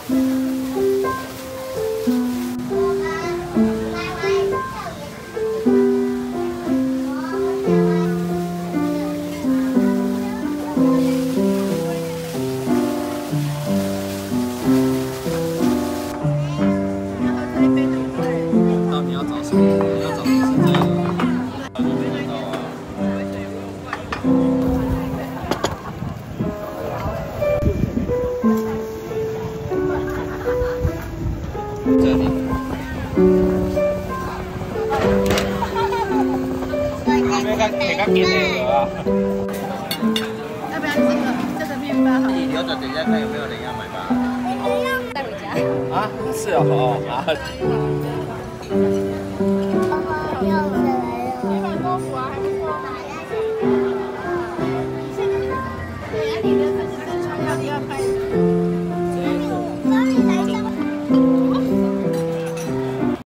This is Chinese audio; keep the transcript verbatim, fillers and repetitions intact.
要不然这个这个面包好？ 你留着，等一下看有没有人要买吧。 带回家。 啊，是哦，好啊。